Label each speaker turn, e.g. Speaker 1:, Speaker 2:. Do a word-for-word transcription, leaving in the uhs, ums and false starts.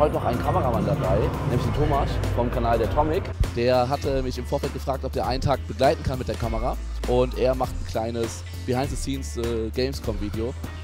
Speaker 1: heute noch einen Kameramann dabei, nämlich den Thomas vom Kanal der Tomic. Der hatte mich im Vorfeld gefragt, ob der einen Tag begleiten kann mit der Kamera. Und er macht ein kleines Behind-the-Scenes äh, Gamescom-Video.